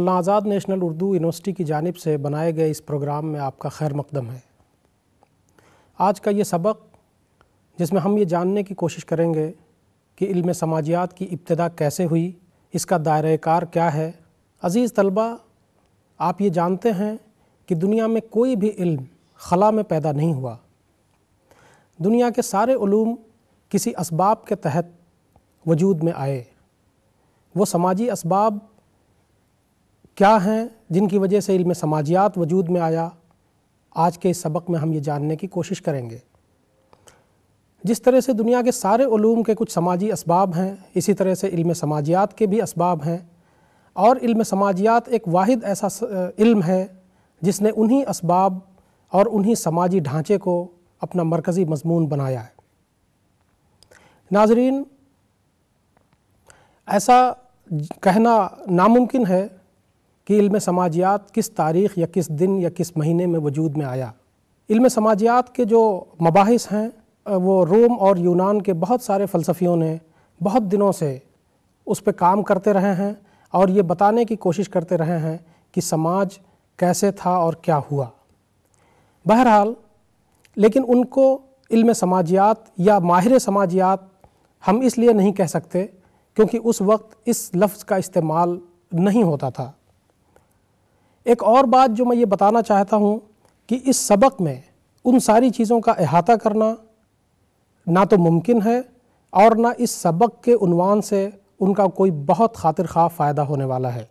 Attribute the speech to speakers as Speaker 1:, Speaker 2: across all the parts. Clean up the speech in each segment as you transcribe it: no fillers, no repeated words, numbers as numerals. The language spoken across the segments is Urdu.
Speaker 1: مولانا آزاد نیشنل اردو یونیورسٹی کی جانب سے بنائے گئے اس پروگرام میں آپ کا خیر مقدم ہے۔ آج کا یہ سبق جس میں ہم یہ جاننے کی کوشش کریں گے کہ علم سماجیات کی ابتدا کیسے ہوئی، اس کا دائرہ کار کیا ہے۔ عزیز طلبہ، آپ یہ جانتے ہیں کہ دنیا میں کوئی بھی علم خلا میں پیدا نہیں ہوا۔ دنیا کے سارے علوم کسی اسباب کے تحت وجود میں آئے۔ وہ سماجی اسباب کیا ہیں جن کی وجہ سے علم سماجیات وجود میں آیا، آج کے اس سبق میں ہم یہ جاننے کی کوشش کریں گے۔ جس طرح سے دنیا کے سارے علوم کے کچھ سماجی اسباب ہیں، اسی طرح سے علم سماجیات کے بھی اسباب ہیں، اور علم سماجیات ایک واحد ایسا علم ہے جس نے انہی اسباب اور انہی سماجی ڈھانچے کو اپنا مرکزی مضمون بنایا ہے۔ ناظرین، ایسا کہنا ناممکن ہے کہ علم سماجیات کس تاریخ یا کس دن یا کس مہینے میں وجود میں آیا۔ علم سماجیات کے جو مباحث ہیں وہ روم اور یونان کے بہت سارے فلسفیوں نے بہت دنوں سے اس پہ کام کرتے رہے ہیں اور یہ بتانے کی کوشش کرتے رہے ہیں کہ سماج کیسے تھا اور کیا ہوا۔ بہرحال لیکن ان کو علم سماجیات یا ماہر سماجیات ہم اس لیے نہیں کہہ سکتے کیونکہ اس وقت اس لفظ کا استعمال نہیں ہوتا تھا۔ ایک اور بات جو میں یہ بتانا چاہتا ہوں کہ اس سبق میں ان ساری چیزوں کا احاطہ کرنا نہ تو ممکن ہے اور نہ اس سبق کے عنوان سے ان کا کوئی بہت خاطر خواہ فائدہ ہونے والا ہے۔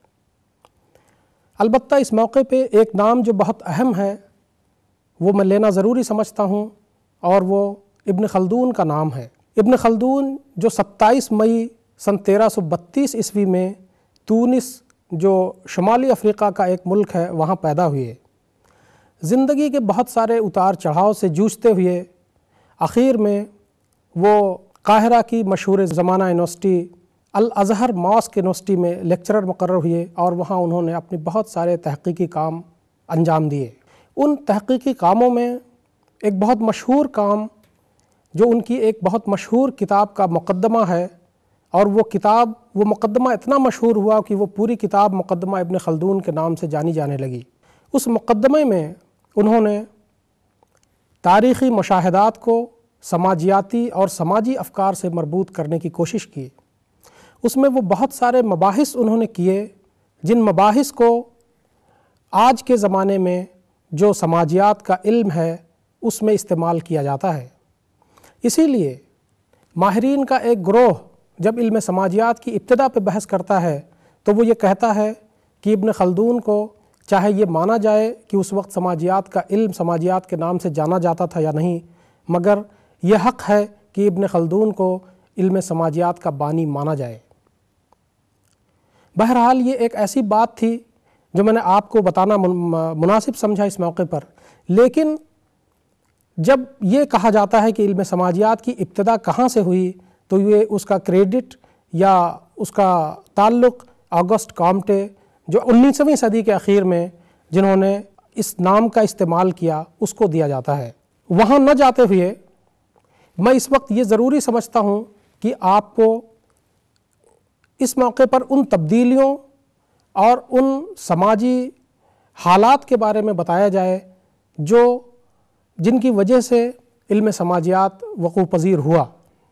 Speaker 1: البتہ اس موقع پہ ایک نام جو بہت اہم ہے وہ میں لینا ضروری سمجھتا ہوں، اور وہ ابن خلدون کا نام ہے۔ ابن خلدون جو 27 مئی سن 1332 عیسوی میں تونس جو شمالی افریقہ کا ایک ملک ہے وہاں پیدا ہوئے، زندگی کے بہت سارے اتار چڑھاؤ سے جوجھتے ہوئے آخر میں وہ قاہرہ کی مشہور زمانہ یونیورسٹی الازہر ماسک یونیورسٹی میں لیکچرر مقرر ہوئے اور وہاں انہوں نے اپنے بہت سارے تحقیقی کام انجام دیے۔ ان تحقیقی کاموں میں ایک بہت مشہور کام جو ان کی ایک بہت مشہور کتاب کا مقدمہ ہے، اور وہ مقدمہ اتنا مشہور ہوا کہ وہ پوری کتاب مقدمہ ابن خلدون کے نام سے جانی جانے لگی۔ اس مقدمے میں انہوں نے تاریخی مشاہدات کو سماجیاتی اور سماجی افکار سے مربوط کرنے کی کوشش کی۔ اس میں وہ بہت سارے مباحث انہوں نے کیے جن مباحث کو آج کے زمانے میں جو سماجیات کا علم ہے اس میں استعمال کیا جاتا ہے۔ اسی لیے ماہرین کا ایک گروہ جب علم سماجیات کی ابتدا پہ بحث کرتا ہے تو وہ یہ کہتا ہے کہ ابن خلدون کو چاہے یہ مانا جائے کہ اس وقت سماجیات کا علم سماجیات کے نام سے جانا جاتا تھا یا نہیں، مگر یہ حق ہے کہ ابن خلدون کو علم سماجیات کا بانی مانا جائے۔ بہرحال یہ ایک ایسی بات تھی جو میں نے آپ کو بتانا مناسب سمجھا اس موقع پر، لیکن جب یہ کہا جاتا ہے کہ علم سماجیات کی ابتدا کہاں سے ہوئی تو یہ اس کا کریڈٹ یا اس کا تعلق آگسٹ کامٹے جو 19ویں صدی کے اخیر میں جنہوں نے اس نام کا استعمال کیا اس کو دیا جاتا ہے۔ وہاں نہ جاتے ہوئے میں اس وقت یہ ضروری سمجھتا ہوں کہ آپ کو اس موقع پر ان تبدیلیوں اور ان سماجی حالات کے بارے میں بتایا جائے جن کی وجہ سے علم سماجیات وقوع پذیر ہوا۔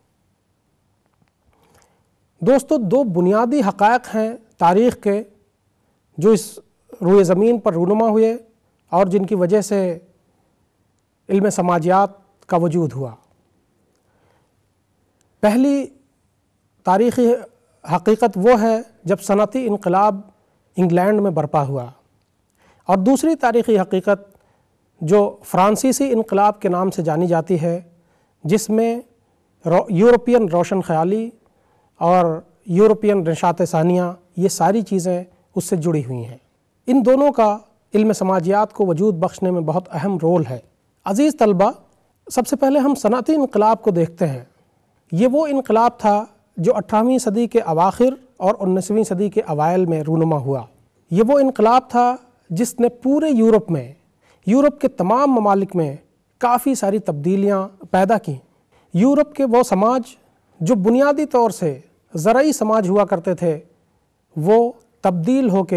Speaker 1: دوستو، دو بنیادی حقائق ہیں تاریخ کے جو اس روئے زمین پر رونما ہوئے اور جن کی وجہ سے علم سماجیات کا وجود ہوا۔ پہلی تاریخی حقیقت وہ ہے جب صنعتی انقلاب انگلینڈ میں برپا ہوا، اور دوسری تاریخی حقیقت جو فرانسیسی انقلاب کے نام سے جانی جاتی ہے، جس میں یورپین روشن خیالی اور یورپین نشاط ثانیہ یہ ساری چیزیں اس سے جڑی ہوئی ہیں۔ ان دونوں کا علم سماجیات کو وجود بخشنے میں بہت اہم رول ہے۔ عزیز طلبہ، سب سے پہلے ہم صنعتی انقلاب کو دیکھتے ہیں۔ یہ وہ انقلاب تھا جو 18ویں صدی کے اواخر اور 19ویں صدی کے اوائل میں رونما ہوا۔ یہ وہ انقلاب تھا جس نے پورے یورپ کے تمام ممالک میں کافی ساری تبدیلیاں پیدا کیں۔ یورپ کے وہ سماج جو بنیادی طور سے زرعی سماج ہوا کرتے تھے وہ تبدیل ہو کے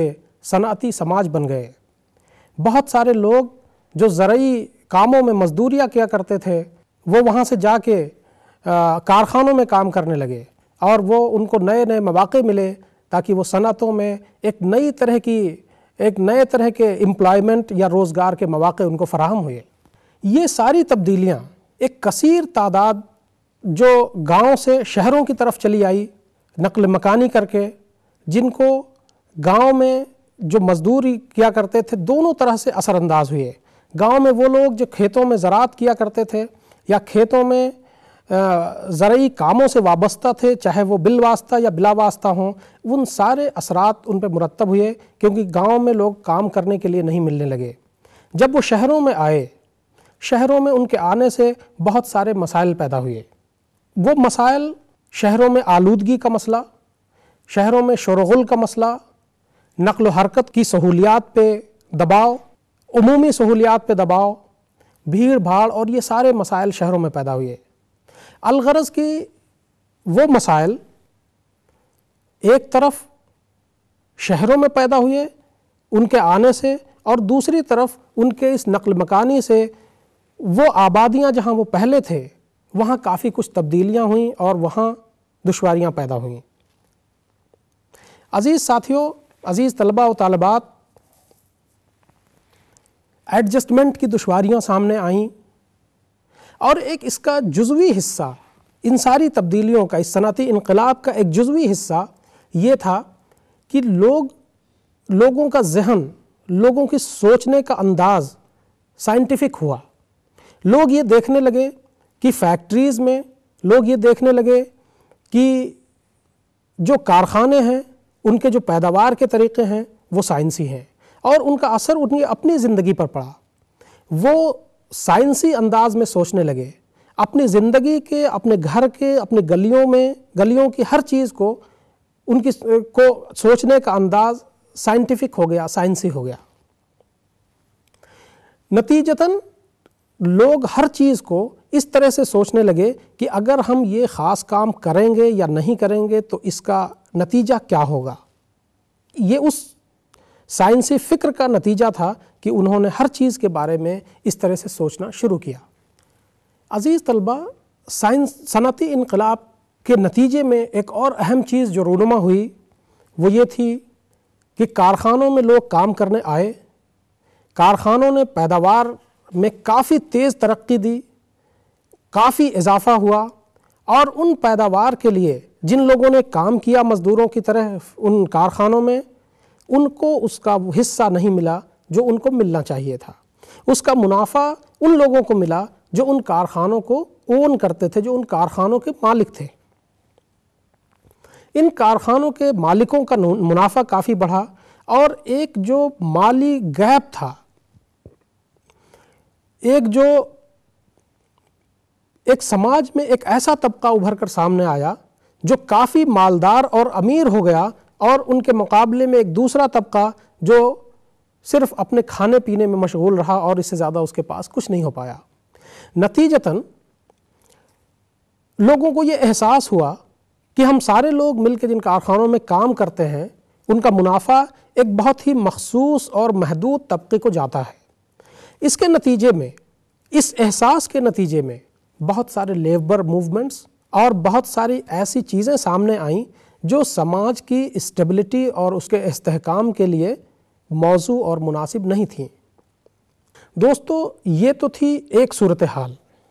Speaker 1: صنعتی سماج بن گئے۔ بہت سارے لوگ جو زرعی کاموں میں مزدوریاں کیا کرتے تھے وہ وہاں سے جا کے کارخانوں میں کام کرنے لگے، اور وہ ان کو نئے نئے مواقع ملے تاکہ وہ صنعتوں میں ایک نئے طرح کے امپلائمنٹ یا روزگار کے مواقع ان کو فراہم ہوئے۔ یہ ساری تبدیلیاں ایک کثیر تعداد جو گاؤں سے شہروں کی طرف چلی آئی نقل مکانی کر کے، جن کو گاؤں میں جو مزدوری کیا کرتے تھے دونوں طرح سے اثر انداز ہوئے۔ گاؤں میں وہ لوگ جو کھیتوں میں زراعت کیا کرتے تھے یا کھیتوں میں زرعی کاموں سے وابستہ تھے، چاہے وہ بالواسطہ یا بلا واسطہ ہوں، ان سارے اثرات ان پہ مرتب ہوئے، کیونکہ گاؤں میں لوگ کام کرنے کے لیے نہیں ملنے لگے۔ جب وہ شہروں میں آئے، شہروں میں ان کے آنے سے بہت سارے مسائل پیدا ہوئے۔ وہ مسائل شہروں میں آلودگی کا مسئلہ، شہروں میں شور و غل کا مسئلہ، نقل و حرکت کی سہولیات پہ دباؤ، عمومی سہولیات پہ دباؤ، بھیڑ بھاڑ، اور یہ سارے مسائل شہروں میں پیدا ہوئے۔ الغرض کہ وہ مسائل ایک طرف شہروں میں پیدا ہوئے ان کے آنے سے، اور دوسری طرف ان کے اس نقل مکانی سے وہ آبادیاں جہاں وہ پہلے تھے وہاں کافی کچھ تبدیلیاں ہوئیں اور وہاں دشواریاں پیدا ہوئیں۔ عزیز ساتھیوں، عزیز طلباء و طالبات، ایڈجسٹمنٹ کی دشواریاں سامنے آئیں، اور ایک اس کا جزوی حصہ، ان ساری تبدیلیوں کا، اس صنعتی انقلاب کا ایک جزوی حصہ یہ تھا کہ لوگوں کا ذہن، لوگوں کی سوچنے کا انداز سائنٹیفک ہوا۔ لوگ یہ دیکھنے لگے کہ فیکٹریز میں، لوگ یہ دیکھنے لگے کہ جو کارخانے ہیں ان کے جو پیداوار کے طریقے ہیں وہ سائنسی ہیں، اور ان کا اثر ان کی اپنی زندگی پر پڑا۔ وہ سائنسی انداز میں سوچنے لگے، اپنی زندگی کے، اپنے گھر کے، اپنے گلیوں کی ہر چیز کو سوچنے کا انداز سائنٹیفک ہو گیا، سائنسی ہو گیا۔ نتیجتاً لوگ ہر چیز کو اس طرح سے سوچنے لگے کہ اگر ہم یہ خاص کام کریں گے یا نہیں کریں گے تو اس کا نتیجہ کیا ہوگا۔ یہ اس سائنسی فکر کا نتیجہ تھا کہ انہوں نے ہر چیز کے بارے میں اس طرح سے سوچنا شروع کیا۔ عزیز طلبہ، صنعتی انقلاب کے نتیجے میں ایک اور اہم چیز جو رونما ہوئی وہ یہ تھی کہ کارخانوں میں لوگ کام کرنے آئے، کارخانوں نے پیداوار میں کافی تیز ترقی دی، کافی اضافہ ہوا، اور ان پیداوار کے لیے جن لوگوں نے کام کیا مزدوروں کی طرح ان کارخانوں میں، ان کو اس کا حصہ نہیں ملا جو ان کو ملنا چاہیے تھا۔ اس کا منافع ان لوگوں کو ملا جو ان کارخانوں کو اون کرتے تھے، جو ان کارخانوں کے مالک تھے۔ ان کارخانوں کے مالکوں کا منافع کافی بڑھا، اور ایک جو مالی گیپ تھا، ایک سماج میں ایک ایسا طبقہ ابھر کر سامنے آیا جو کافی مالدار اور امیر ہو گیا، اور ان کے مقابلے میں ایک دوسرا طبقہ جو صرف اپنے کھانے پینے میں مشغول رہا اور اس سے زیادہ اس کے پاس کچھ نہیں ہو پایا۔ نتیجتاً لوگوں کو یہ احساس ہوا کہ ہم سارے لوگ مل کے جن کارخانوں میں کام کرتے ہیں ان کا منافع ایک بہت ہی مخصوص اور محدود طبقے کو جاتا ہے۔ اس کے نتیجے میں، اس احساس کے نتیجے میں بہت سارے لیبر موومنٹس اور بہت ساری ایسی چیزیں سامنے آئیں جو سماج کی اسٹیبلٹی اور اس کے استحکام کے لیے موزوں اور مناسب نہیں تھیں۔ دوستو، یہ تو تھی ایک صورتحال۔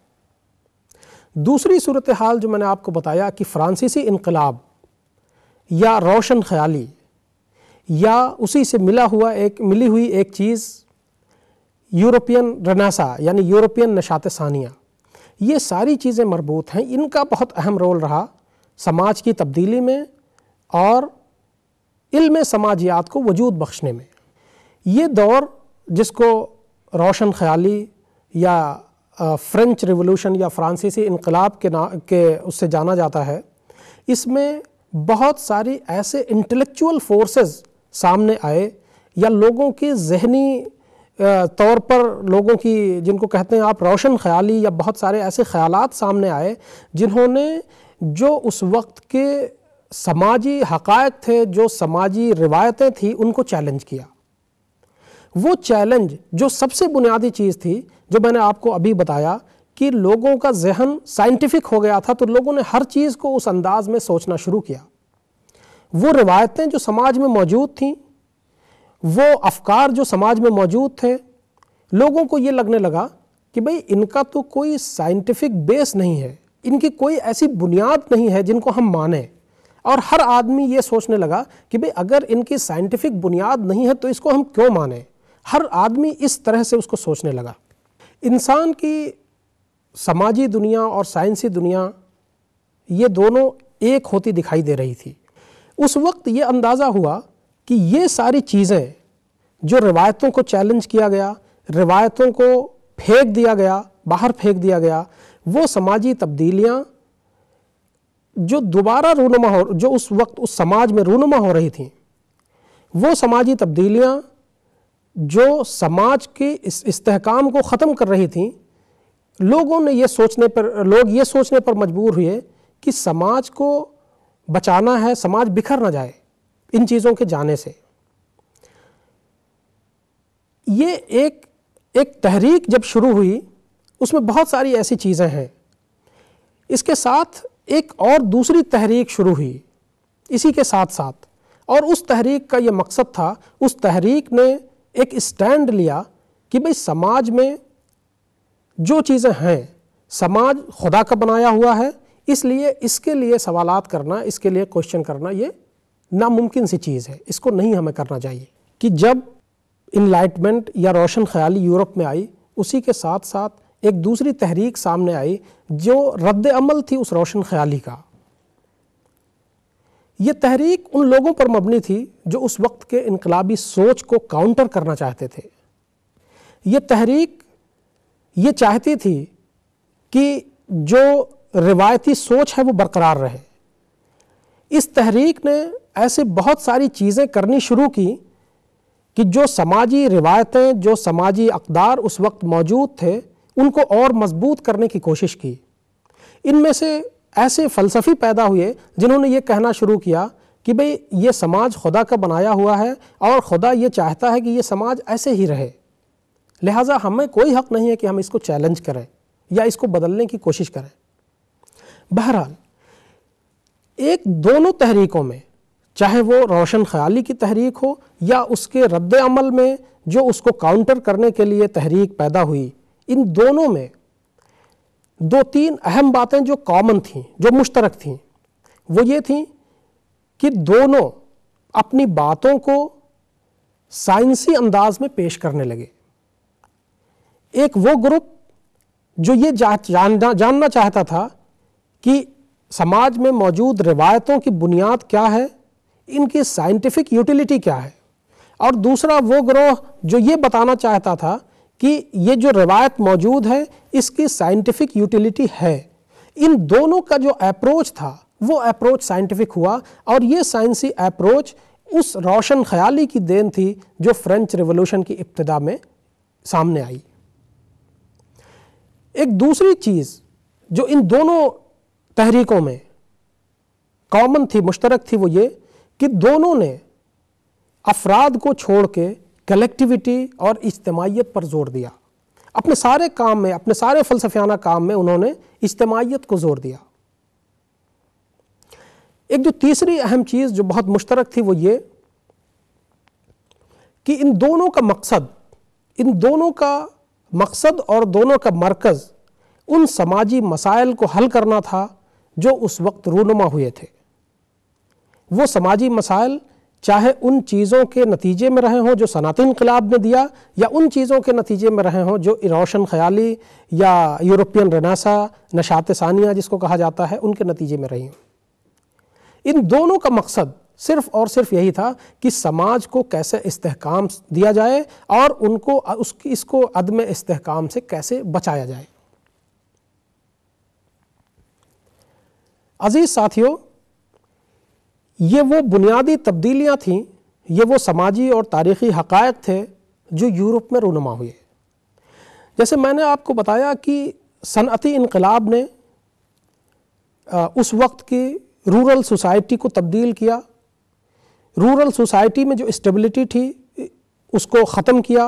Speaker 1: دوسری صورتحال جو میں نے آپ کو بتایا کہ فرانسیسی انقلاب یا روشن خیالی یا اسی سے ملی ہوئی ایک چیز یورپین رنیسا یعنی یورپین نشاط ثانیہ، یہ ساری چیزیں مربوط ہیں۔ ان کا بہت اہم رول رہا سماج کی تبدیلی میں اور علم سماجیات کو وجود بخشنے میں۔ یہ دور جس کو روشن خیالی یا فرینچ ریولوشن یا فرانسیسی انقلاب کے اس سے جانا جاتا ہے، اس میں بہت ساری ایسے انٹلیکچول فورسز سامنے آئے یا لوگوں کی ذہنی طور پر لوگوں کی جن کو کہتے ہیں آپ روشن خیالی یا بہت سارے ایسے خیالات سامنے آئے جنہوں نے جو اس وقت کے سماجی حقائق تھے، جو سماجی روایتیں تھیں، ان کو چیلنج کیا۔ وہ چیلنج جو سب سے بنیادی چیز تھی، جو میں نے آپ کو ابھی بتایا کہ لوگوں کا ذہن سائنٹیفک ہو گیا تھا، تو لوگوں نے ہر چیز کو اس انداز میں سوچنا شروع کیا۔ وہ روایتیں جو سماج میں موجود تھیں، وہ افکار جو سماج میں موجود تھے، لوگوں کو یہ لگنے لگا کہ بھئی ان کا تو کوئی سائنٹیفک بیس نہیں ہے، ان کی کوئی ایسی بنیاد نہیں ہے جن کو ہم مانیں۔ اور ہر آدمی یہ سوچنے لگا کہ بھئی اگر ان کی سائنٹیفک بنیاد نہیں ہے تو اس کو ہم کیوں مانیں۔ ہر آدمی اس طرح سے اس کو سوچنے لگا۔ انسان کی سماجی دنیا اور سائنسی دنیا یہ دونوں ایک ہوتی دکھائی دے رہی تھی۔ اس وقت یہ اندازہ ہوا کہ یہ ساری چیزیں جو روایتوں کو چیلنج کیا گیا، روایتوں کو پھینک دیا گیا، باہر پھینک دیا گیا، وہ سماجی تبدیلیاں جو دوبارہ رونما جو اس وقت اس سماج میں رونما ہو رہی تھیں، وہ سماجی تبدیلیاں جو سماج کے اس استحکام کو ختم کر رہی تھیں، لوگ یہ سوچنے پر مجبور ہوئے کہ سماج کو بچانا ہے، سماج بکھر نہ جائے ان چیزوں کے جانے سے۔ یہ ایک تحریک جب شروع ہوئی، اس میں بہت ساری ایسی چیزیں ہیں۔ اس کے ساتھ ایک اور دوسری تحریک شروع ہوئی اسی کے ساتھ ساتھ، اور اس تحریک کا یہ مقصد تھا، اس تحریک نے ایک اسٹینڈ لیا کہ بھئی سماج میں جو چیزیں ہیں، سماج خدا کا بنایا ہوا ہے، اس لیے اس کے لیے سوالات کرنا، اس کے لیے کوشچن کرنا یہ ناممکن سی چیز ہے، اس کو نہیں ہمیں کرنا چاہیے۔ کہ جب انلائٹمنٹ یا روشن خیالی یورپ میں آئی، اسی کے ساتھ ساتھ ایک دوسری تحریک سامنے آئی جو رد عمل تھی اس روشن خیالی کا۔ یہ تحریک ان لوگوں پر مبنی تھی جو اس وقت کے انقلابی سوچ کو کاؤنٹر کرنا چاہتے تھے۔ یہ تحریک یہ چاہتی تھی کہ جو روایتی سوچ ہے وہ برقرار رہے۔ اس تحریک نے ایسے بہت ساری چیزیں کرنی شروع کی کہ جو سماجی روایتیں، جو سماجی اقدار اس وقت موجود تھے، ان کو اور مضبوط کرنے کی کوشش کی۔ ان میں سے ایسے فلسفی پیدا ہوئے جنہوں نے یہ کہنا شروع کیا کہ بھئی یہ سماج خدا کا بنایا ہوا ہے اور خدا یہ چاہتا ہے کہ یہ سماج ایسے ہی رہے، لہٰذا ہمیں کوئی حق نہیں ہے کہ ہم اس کو چیلنج کریں یا اس کو بدلنے کی کوشش کریں۔ بہرحال دونوں تحریکوں میں، چاہے وہ روشن خیالی کی تحریک ہو یا اس کے رد عمل میں جو اس کو کاؤنٹر کرنے کے لیے تحریک پیدا ہوئی، ان دونوں میں دو تین اہم باتیں جو کامن تھیں، جو مشترک تھیں، وہ یہ تھیں کہ دونوں اپنی باتوں کو سائنسی انداز میں پیش کرنے لگے۔ ایک وہ گروپ جو یہ جاننا چاہتا تھا کہ سماج میں موجود روایتوں کی بنیاد کیا ہے، ان کی سائنٹیفک یوٹیلیٹی کیا ہے، اور دوسرا وہ گروہ جو یہ بتانا چاہتا تھا کہ یہ جو روایت موجود ہے اس کی سائنٹیفک یوٹیلیٹی ہے۔ ان دونوں کا جو اپروچ تھا وہ اپروچ سائنٹیفک ہوا، اور یہ سائنسی اپروچ اس روشن خیالی کی دین تھی جو فرینچ ریولوشن کی ابتدا میں سامنے آئی۔ ایک دوسری چیز جو ان دونوں تحریکوں میں کامن تھی، مشترک تھی، وہ یہ کہ دونوں نے افراد کو چھوڑ کے کلیکٹیویٹی اور اجتماعیت پر زور دیا۔ اپنے سارے کام میں، اپنے سارے فلسفیانہ کام میں انہوں نے اجتماعیت کو زور دیا۔ ایک جو تیسری اہم چیز جو بہت مشترک تھی وہ یہ کہ ان دونوں کا مقصد اور دونوں کا مرکز ان سماجی مسائل کو حل کرنا تھا جو اس وقت رونما ہوئے تھے۔ وہ سماجی مسائل چاہے ان چیزوں کے نتیجے میں رہے ہوں جو صنعتی انقلاب نے دیا، یا ان چیزوں کے نتیجے میں رہے ہوں جو روشن خیالی یا یورپین رنیسا، نشاط ثانیہ جس کو کہا جاتا ہے، ان کے نتیجے میں رہی ہوں۔ ان دونوں کا مقصد صرف اور صرف یہی تھا کہ سماج کو کیسے استحکام دیا جائے اور اس کو عدم استحکام سے کیسے بچایا جائے۔ عزیز ساتھیو، یہ وہ بنیادی تبدیلیاں تھیں، یہ وہ سماجی اور تاریخی حقائق تھے جو یورپ میں رونما ہوئے۔ جیسے میں نے آپ کو بتایا کہ صنعتی انقلاب نے اس وقت کی رورل سوسائٹی کو تبدیل کیا، رورل سوسائٹی میں جو اسٹیبلٹی تھی اس کو ختم کیا،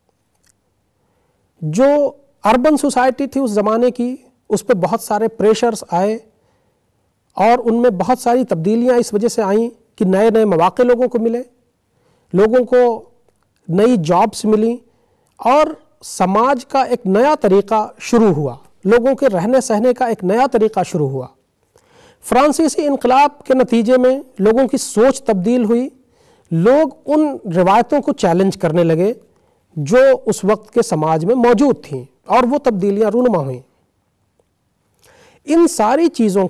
Speaker 1: جو اربن سوسائٹی تھی اس زمانے کی اس پہ بہت سارے پریشرز آئے اور ان میں بہت ساری تبدیلیاں اس وجہ سے آئیں کہ نئے نئے مواقع لوگوں کو ملے، لوگوں کو نئی جابس ملی اور سماج کا ایک نیا طریقہ شروع ہوا، لوگوں کے رہنے سہنے کا ایک نیا طریقہ شروع ہوا۔ فرانسیسی انقلاب کے نتیجے میں لوگوں کی سوچ تبدیل ہوئی، لوگ ان روایتوں کو چیلنج کرنے لگے جو اس وقت کے سماج میں موجود تھیں اور وہ تبدیلیاں رونما ہوئیں۔ ان ساری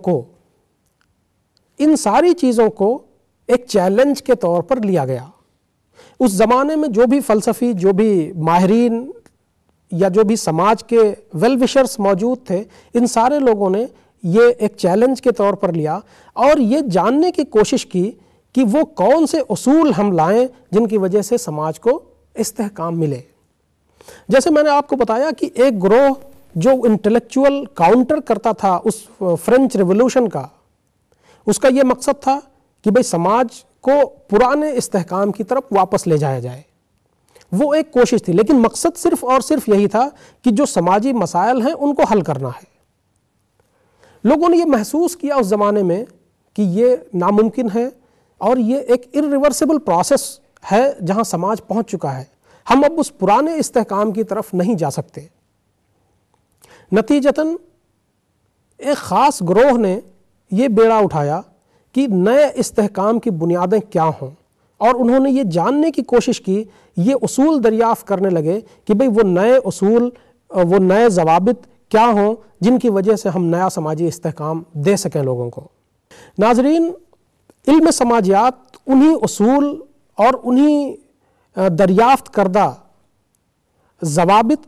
Speaker 1: چیزوں کو ایک چیلنج کے طور پر لیا گیا۔ اس زمانے میں جو بھی فلسفی، جو بھی ماہرین یا جو بھی سماج کے ویل وشرز موجود تھے، ان سارے لوگوں نے یہ ایک چیلنج کے طور پر لیا اور یہ جاننے کی کوشش کی کہ وہ کون سے اصول ہم لائیں جن کی وجہ سے سماج کو استحکام ملے۔ جیسے میں نے آپ کو بتایا کہ ایک گروہ جو انٹلیکچول کاؤنٹر کرتا تھا اس فرینچ ریولوشن کا، اس کا یہ مقصد تھا کہ بھئی سماج کو پرانے استحکام کی طرف واپس لے جایا جائے، وہ ایک کوشش تھی، لیکن مقصد صرف اور صرف یہی تھا کہ جو سماجی مسائل ہیں ان کو حل کرنا ہے۔ لوگوں نے یہ محسوس کیا اس زمانے میں کہ یہ ناممکن ہے اور یہ ایک irreversible پروسیس ہے جہاں سماج پہنچ چکا ہے، ہم اب اس پرانے استحکام کی طرف نہیں جا سکتے۔ نتیجتاً ایک خاص گروہ نے یہ بیڑا اٹھایا کہ نئے استحکام کی بنیادیں کیا ہوں، اور انہوں نے یہ جاننے کی کوشش کی، یہ اصول دریافت کرنے لگے کہ بھئی وہ نئے اصول، وہ نئے ضوابط کیا ہوں جن کی وجہ سے ہم نیا سماجی استحکام دے سکیں لوگوں کو۔ ناظرین، علم سماجیات انہی اصول اور انہی دریافت کردہ ضوابط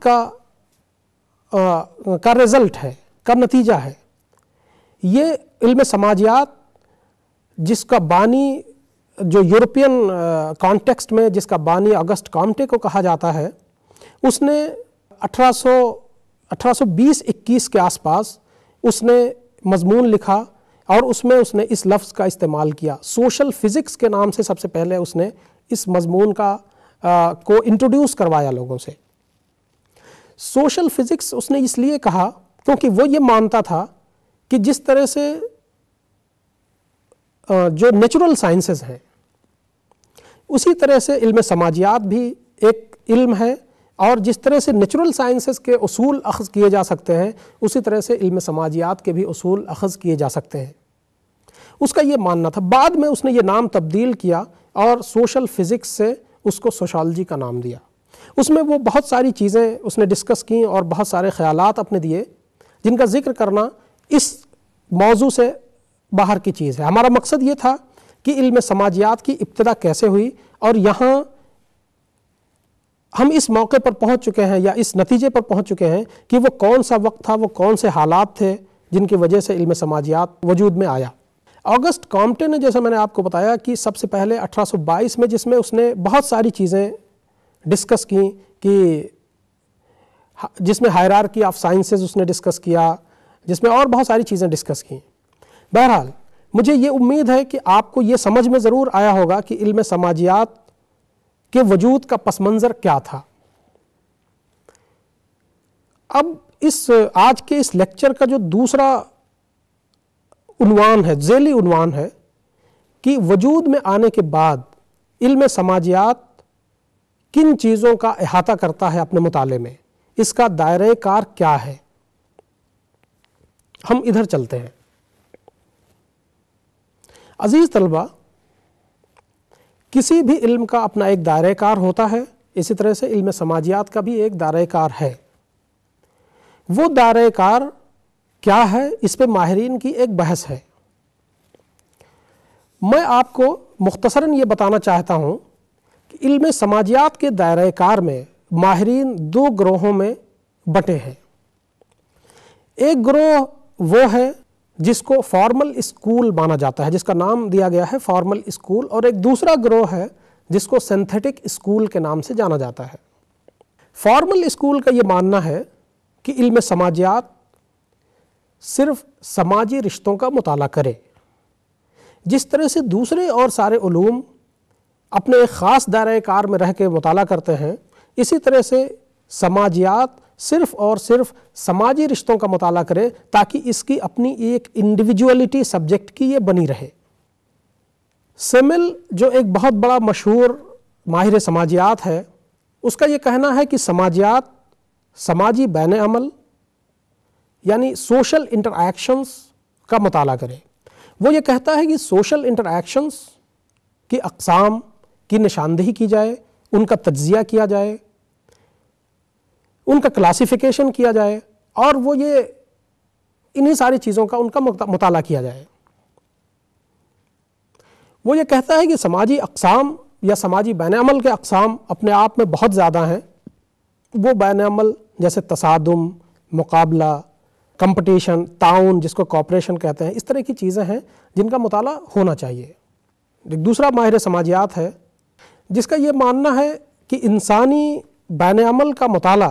Speaker 1: کا رزلٹ ہے، کا نتیجہ ہے۔ یہ علم سماجیات جس کا بانی جو یورپین کانٹیکسٹ میں جس کا بانی اگسٹ کامٹے کو کہا جاتا ہے، اس نے 1820-21 کے آس پاس اس نے مضمون لکھا اور اس میں اس نے اس لفظ کا استعمال کیا، سوشل فزکس کے نام سے سب سے پہلے اس نے اس مضمون کو انٹروڈیوس کروایا لوگوں سے۔ سوشل فزکس اس نے اس لیے کہا کیونکہ وہ یہ مانتا تھا کہ جس طرح سے جو نیچرل سائنسز ہیں اسی طرح سے علم سماجیات بھی ایک علم ہے، اور جس طرح سے نیچرل سائنسز کے اصول اخذ کیے جا سکتے ہیں اسی طرح سے علم سماجیات کے بھی اصول اخذ کیے جا سکتے ہیں، اس کا یہ ماننا تھا۔ بعد میں اس نے یہ نام تبدیل کیا اور سوشل فزکس سے اس کو سوشالوجی کا نام دیا۔ اس میں وہ بہت ساری چیزیں اس نے ڈسکس کیں اور بہت سارے خیالات اپنے دیے جن کا ذکر کرنا اس موضوع سے باہر کی چیز ہے۔ ہمارا مقصد یہ تھا کہ علم سماجیات کی ابتدا کیسے ہوئی، اور یہاں ہم اس موقع پر پہنچ چکے ہیں یا اس نتیجے پر پہنچ چکے ہیں کہ وہ کون سا وقت تھا، وہ کون سے حالات تھے جن کی وجہ سے علم سماجیات وجود میں آیا۔ اگسٹ کامٹے نے، جیسا میں نے آپ کو بتایا کہ سب سے پہلے 1822 میں جس میں اس نے بہت ساری چیزیں ڈسکس کیں، کہ جس میں ہائرارکی آف سائنسز اس نے ڈسکس کیا، جس میں اور بہت ساری چیزیں ڈسکس کیں۔ بہرحال مجھے یہ امید ہے کہ آپ کو یہ سمجھ میں ضرور آیا ہوگا کہ علم سماجیات کے وجود کا پس منظر کیا تھا۔ اب آج کے اس لیکچر کا جو دوسرا عنوان ہے، ذیلی عنوان ہے کہ وجود میں آنے کے بعد علم سماجیات کن چیزوں کا احاطہ کرتا ہے اپنے مطالعے میں، اس کا دائرہ کار کیا ہے۔ ہم ادھر چلتے ہیں۔ عزیز طلبہ، کسی بھی علم کا اپنا ایک دائرہ کار ہوتا ہے، اسی طرح سے علم سماجیات کا بھی ایک دائرہ کار ہے۔ وہ دائرہ کار کیا ہے، اس پہ ماہرین کی ایک بحث ہے۔ میں آپ کو مختصراً یہ بتانا چاہتا ہوں کہ علم سماجیات کے دائرہ کار میں ماہرین دو گروہوں میں بٹے ہیں۔ ایک گروہ وہ ہے جس کو فارمل اسکول مانا جاتا ہے، جس کا نام دیا گیا ہے فارمل اسکول، اور ایک دوسرا گروہ ہے جس کو سنتھیٹک اسکول کے نام سے جانا جاتا ہے۔ فارمل اسکول کا یہ ماننا ہے کہ علم سماجیات صرف سماجی رشتوں کا مطالعہ کرے، جس طرح سے دوسرے اور سارے علوم اپنے ایک خاص دائرۂ کار میں رہ کے مطالعہ کرتے ہیں، اسی طرح سے سماجیات صرف اور صرف سماجی رشتوں کا مطالعہ کرے تاکہ اس کی اپنی ایک انڈیویجولیٹی سبجیکٹ کی یہ بنی رہے۔ سیمل جو ایک بہت بڑا مشہور ماہر سماجیات ہے، اس کا یہ کہنا ہے کہ سماجیات سماجی بین عمل یعنی سوشل انٹر-ایکشنز کا مطالعہ کرے۔ وہ یہ کہتا ہے کہ سوشل انٹر-ایکشنز کی اقسام کی نشاندہی کی جائے، ان کا تجزیہ کیا جائے، ان کا کلاسیفیکیشن کیا جائے، اور وہ یہ انہی ساری چیزوں کا ان کا مطالعہ کیا جائے۔ وہ یہ کہتا ہے کہ سماجی اقسام یا سماجی بین عمل کے اقسام اپنے آپ میں بہت زیادہ ہیں۔ وہ بین عمل جیسے تصادم، مقابلہ، کمپٹیشن، تعاون جس کو کوآپریشن کہتے ہیں، اس طرح کی چیزیں ہیں جن کا مطالعہ ہونا چاہیے۔ ایک دوسرا ماہر سماجیات ہے جس کا یہ ماننا ہے کہ انسانی بین عمل کا مطالعہ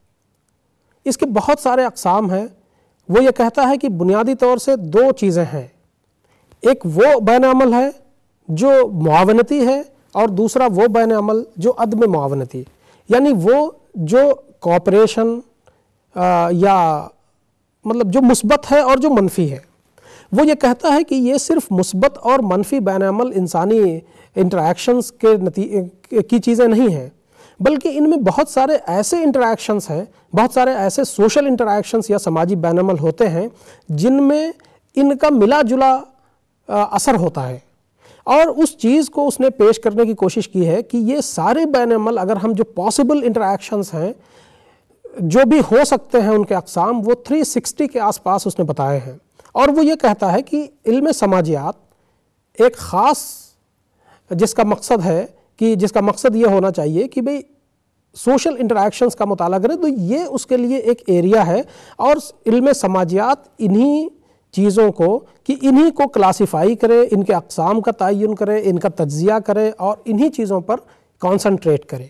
Speaker 1: اس کے بہت سارے اقسام ہیں۔ وہ یہ کہتا ہے کہ بنیادی طور سے دو چیزیں ہیں، ایک وہ بین عمل ہے جو معاونتی ہے، اور دوسرا وہ بین عمل جو عدم معاونتی، یعنی وہ جو کوآپریشن یا مطلب جو مثبت ہے اور جو منفی ہے۔ وہ یہ کہتا ہے کہ یہ صرف مثبت اور منفی بین عمل انسانی انٹر-ایکشنز کی چیزیں نہیں ہیں، بلکہ ان میں بہت سارے ایسے انٹر-ایکشنز ہیں، بہت سارے ایسے سوشل انٹر-ایکشنز یا سماجی بین عمل ہوتے ہیں جن میں ان کا ملا جلا اثر ہوتا ہے، اور اس چیز کو اس نے پیش کرنے کی کوشش کی ہے کہ یہ سارے بین عمل اگر ہم جو پاسبل انٹر-ایکشنز ہیں جو بھی ہو سکتے ہیں ان کے اقسام وہ 360 کے آس پاس اس نے بتائے ہیں۔ اور وہ یہ کہتا ہے کہ علم سماجیات ایک خاص جس کا مقصد ہے کہ جس کا مقصد یہ ہونا چاہیے کہ بھئی سوشل انٹر-ایکشنز کا مطالعہ کرے، تو یہ اس کے لیے ایک ایریا ہے، اور علم سماجیات انہی چیزوں کو کہ انہی کو کلاسیفائی کرے، ان کے اقسام کا تعین کرے، ان کا تجزیہ کرے، اور انہی چیزوں پر کانسنٹریٹ کرے۔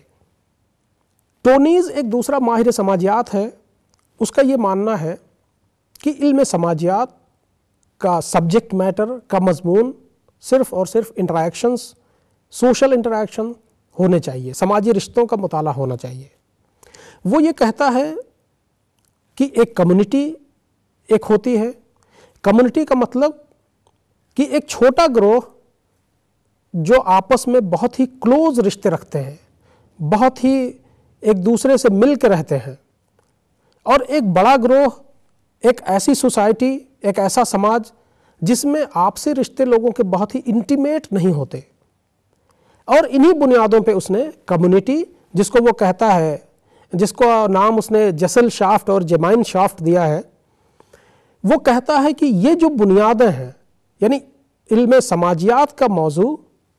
Speaker 1: ٹونیز ایک دوسرا ماہر سماجیات ہے، اس کا یہ ماننا ہے کہ علم سماجیات کا سبجیکٹ میٹر کا مضمون صرف اور صرف انٹر-ایکشنز، سوشل انٹر-ایکشن ہونے چاہیے، سماجی رشتوں کا مطالعہ ہونا چاہیے۔ وہ یہ کہتا ہے کہ ایک کمیونٹی ایک ہوتی ہے، کمیونٹی کا مطلب کہ ایک چھوٹا گروہ جو آپس میں بہت ہی کلوز رشتے رکھتے ہیں، بہت ہی ایک دوسرے سے مل کے رہتے ہیں، اور ایک بڑا گروہ ایک ایسی سوسائٹی، ایک ایسا سماج جس میں آپسی رشتے لوگوں کے بہت ہی انٹیمیٹ نہیں ہوتے، اور انہی بنیادوں پہ اس نے کمیونٹی جس کو وہ کہتا ہے، جس کو نام اس نے جسل شافٹ اور جمائن شافٹ دیا ہے، وہ کہتا ہے کہ یہ جو بنیادیں ہیں، یعنی علم سماجیات کا موضوع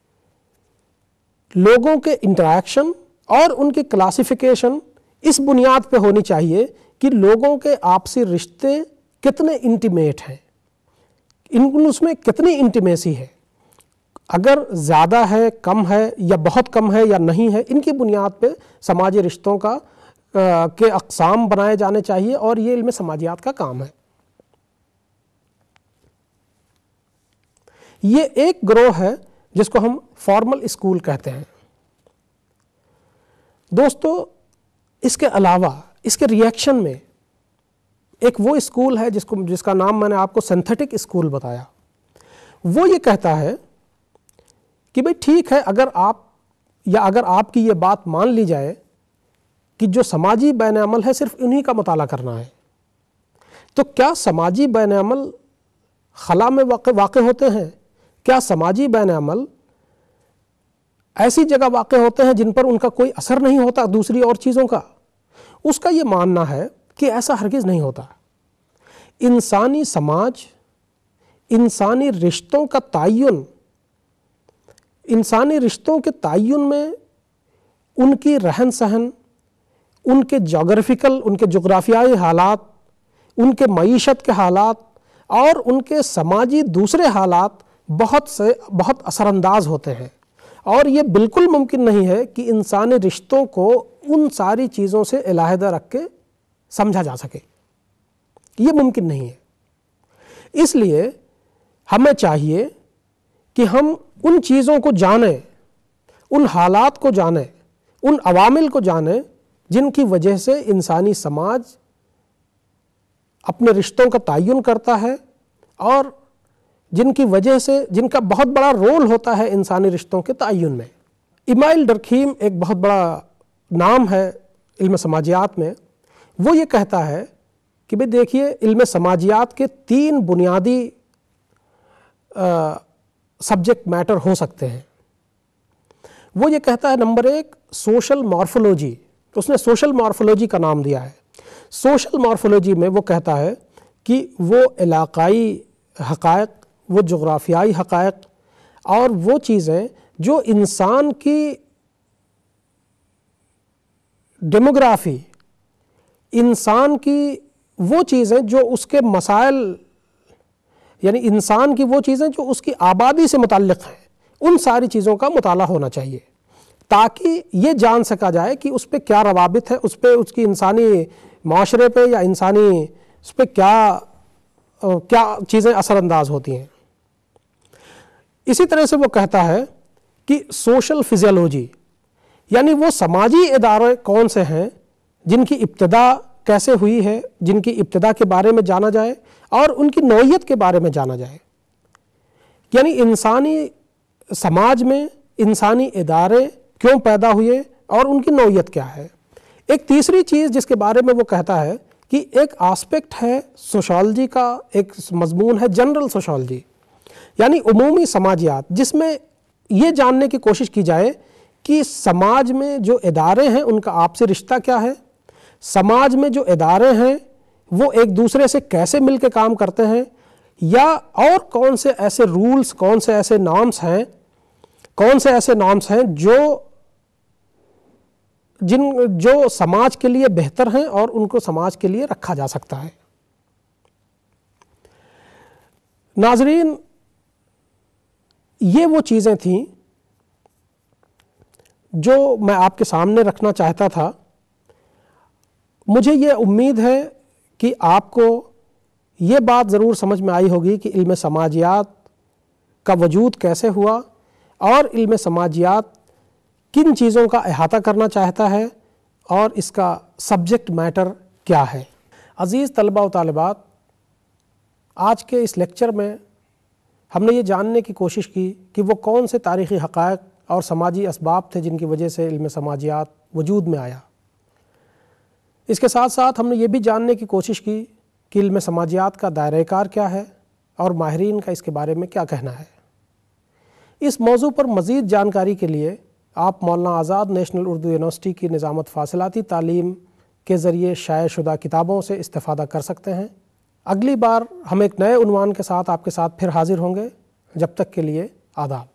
Speaker 1: لوگوں کے انٹر-ایکشن اور ان کی کلاسیفیکیشن اس بنیاد پہ ہونی چاہیے کہ لوگوں کے آپسی رشتے کتنے انٹیمیٹ ہیں، اس میں کتنی انٹیمیسی ہے، اگر زیادہ ہے، کم ہے، یا بہت کم ہے یا نہیں ہے، ان کی بنیاد پہ سماجی رشتوں کے اقسام بنائے جانے چاہیے، اور یہ علم سماجیات کا کام ہے۔ یہ ایک گروہ ہے جس کو ہم فارمل اسکول کہتے ہیں۔ دوستو، اس کے علاوہ اس کے ریئیکشن میں ایک وہ اسکول ہے جس کا نام میں نے آپ کو سنتھیٹک اسکول بتایا۔ وہ یہ کہتا ہے کہ بھئی ٹھیک ہے، اگر آپ کی یہ بات مان لی جائے کہ جو سماجی بین عمل ہے صرف انہی کا مطالعہ کرنا ہے، تو کیا سماجی بین عمل خلا میں واقع ہوتے ہیں؟ کیا سماجی بین عمل ایسی جگہ واقع ہوتے ہیں جن پر ان کا کوئی اثر نہیں ہوتا دوسری اور چیزوں کا؟ اس کا یہ ماننا ہے کہ ایسا ہرگز نہیں ہوتا۔ انسانی سماج، انسانی رشتوں کا تعین، انسانی رشتوں کے تعین میں ان کی رہن سہن، ان کے جغرافیکل، ان کے جغرافیائی حالات، ان کے معیشت کے حالات اور ان کے سماجی دوسرے حالات بہت اثر انداز ہوتے ہیں، اور یہ بالکل ممکن نہیں ہے کہ انسانی رشتوں کو ان ساری چیزوں سے علیحدہ رکھ کے سمجھا جا سکے، یہ ممکن نہیں ہے۔ اس لیے ہمیں چاہیے کہ ہم ان چیزوں کو جانیں، ان حالات کو جانیں، ان عوامل کو جانیں جن کی وجہ سے انسانی سماج اپنے رشتوں کا تعین کرتا ہے اور جن کی وجہ سے جن کا بہت بڑا رول ہوتا ہے انسانی رشتوں کے تعین میں۔ ایمائل ڈرکھیم ایک بہت بڑا نام ہے علم سماجیات میں، وہ یہ کہتا ہے کہ بھئی دیکھیے علم سماجیات کے 3 بنیادی سبجیکٹ میٹر ہو سکتے ہیں۔ وہ یہ کہتا ہے نمبر 1 سوشل مارفولوجی، اس نے سوشل مارفولوجی کا نام دیا ہے۔ سوشل مارفولوجی میں وہ کہتا ہے کہ وہ علاقائی حقائق، وہ جغرافیائی حقائق اور وہ چیزیں جو انسان کی ڈیموگرافی، انسان کی وہ چیزیں جو اس کے مسائل، یعنی انسان کی وہ چیزیں جو اس کی آبادی سے متعلق ہیں، ان ساری چیزوں کا مطالعہ ہونا چاہیے تاکہ یہ جان سکا جائے کہ اس پہ کیا روابط ہے، اس پہ اس کی انسانی معاشرے پہ یا انسانی اس پہ کیا چیزیں اثر انداز ہوتی ہیں۔ اسی طرح سے وہ کہتا ہے کہ سوشل فزیولوجی، یعنی وہ سماجی ادارے کون سے ہیں جن کی ابتدا کیسے ہوئی ہے، جن کی ابتدا کے بارے میں جانا جائے اور ان کی نوعیت کے بارے میں جانا جائے، یعنی انسانی سماج میں انسانی ادارے کیوں پیدا ہوئے اور ان کی نوعیت کیا ہے۔ ایک تیسری چیز جس کے بارے میں وہ کہتا ہے کہ ایک آسپیکٹ ہے سوشالوجی کا، ایک مضمون ہے جنرل سوشالوجی، یعنی عمومی سماجیات، جس میں یہ جاننے کی کوشش کی جائے کہ سماج میں جو ادارے ہیں ان کا آپسی رشتہ کیا ہے، سماج میں جو ادارے ہیں وہ ایک دوسرے سے کیسے مل کے کام کرتے ہیں، یا اور کون سے ایسے رولز، کون سے ایسے نارمز ہیں جو سماج کے لیے بہتر ہیں اور ان کو سماج کے لیے رکھا جا سکتا ہے۔ ناظرین، یہ وہ چیزیں تھیں جو میں آپ کے سامنے رکھنا چاہتا تھا۔ مجھے یہ امید ہے کہ آپ کو یہ بات ضرور سمجھ میں آئی ہوگی کہ علم سماجیات کا وجود کیسے ہوا اور علم سماجیات کن چیزوں کا احاطہ کرنا چاہتا ہے اور اس کا سبجیکٹ میٹر کیا ہے۔ عزیز طلبہ و طالبات، آج کے اس لیکچر میں ہم نے یہ جاننے کی کوشش کی کہ وہ کون سے تاریخی حقائق اور سماجی اسباب تھے جن کی وجہ سے علم سماجیات وجود میں آیا۔ اس کے ساتھ ساتھ ہم نے یہ بھی جاننے کی کوشش کی کہ علم سماجیات کا دائرہ کار کیا ہے اور ماہرین کا اس کے بارے میں کیا کہنا ہے۔ اس موضوع پر مزید جانکاری کے لیے آپ مولانا آزاد نیشنل اردو یونیورسٹی کی نظامت فاصلاتی تعلیم کے ذریعے شائع شدہ کتابوں سے استفادہ کر سکتے ہیں۔ اگلی بار ہم ایک نئے عنوان کے ساتھ آپ کے ساتھ پھر حاضر ہوں گے۔ جب تک کے لیے آداب۔